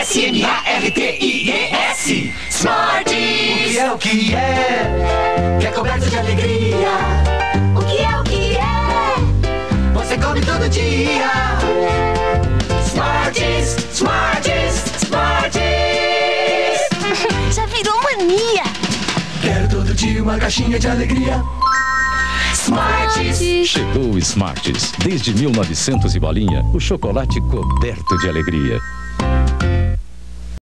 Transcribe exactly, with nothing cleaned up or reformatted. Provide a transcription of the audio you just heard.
S M A R T I E S. Smarties. O que é o que é? Que é coberto de alegria. O que é o que é? Você come todo dia. Smarties, Smarties, Smarties. Já virou mania. Quero todo dia uma caixinha de alegria. Smarties. Chegou o Smarties. Desde mil e novecentos e bolinha, o chocolate coberto de alegria.